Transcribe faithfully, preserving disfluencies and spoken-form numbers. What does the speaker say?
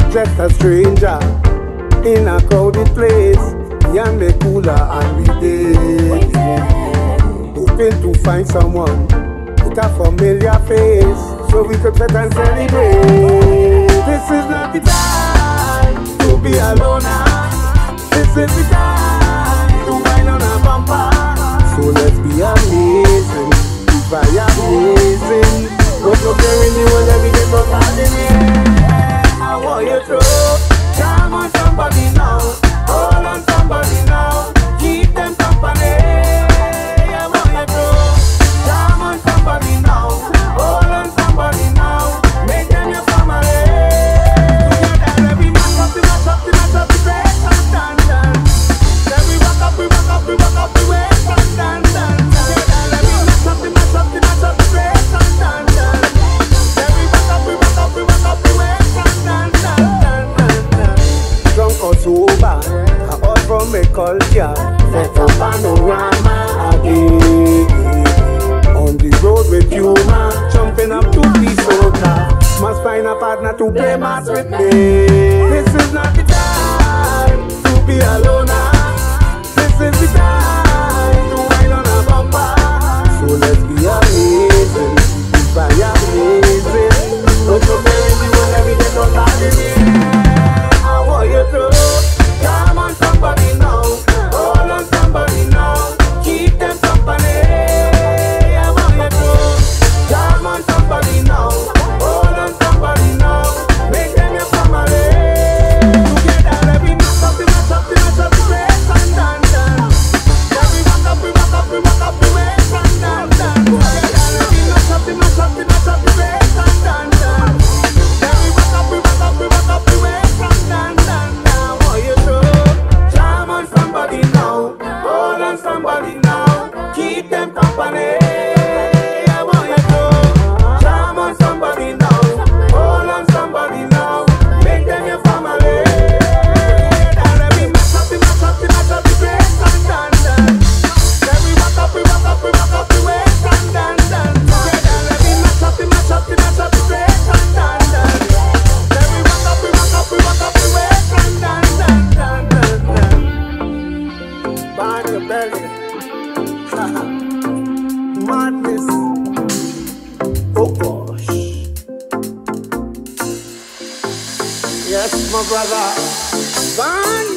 just a stranger in a crowded place. And the cooler and we did, hoping to find someone with a familiar face, so we could sit and celebrate. This is not the time to be alone. This is the time to wine on a bumper. So let's be amazing, by amazing. What's up there in the world every day for partying? I want you to charm on somebody now. Hold on somebody now. Keep them company. I want you to charm on somebody now. Hold on somebody now. Make them your family. Together we match up, we match up, we match up the place and dance, dance. Then we rock up, we rock up, we rock up the waist and dance, dance. Together we match up, we match up, we match up the place and dance, dance. Then we rock up, we rock up, we rock up the waist and dance, dance, dance. Drunk or sober, from a culture, set a panorama again. On the road with humor, jumping up to the soca. Must find a partner to play mass with me. This is not the time to be alone. This is the time to wine on a bumper. So let's be amazing, be amazing. Don't you tell me what every day don't bother me. I want you to come on somebody now, hold on somebody now, keep them company. I want you to come on somebody now, hold on somebody now, make them your family. Together we match up, we match up, we match up the place and dance, dance. Then we rock up, we rock up, we rock up the waist and dance, dance. Together we match up, we match up, we match up the place and dance, dance. Then we rock up, we rock up, we rock up the waist and dance, dance. I want you to somebody now, hold on somebody now, keep them company. I want you to charm on somebody now, hold on somebody now, make them your family. And we match up, we match up, we match up the place and dance, dance. Then we rock up, we rock up, we rock up the waist and dance, dance. Together we match up, we match up, we match up the place and dance, dance. Then we rock up, we rock up, we rock up the waist and dance, dance, dance, dance. Behind your belly, madness. Oh gosh. Yes, my brother. Van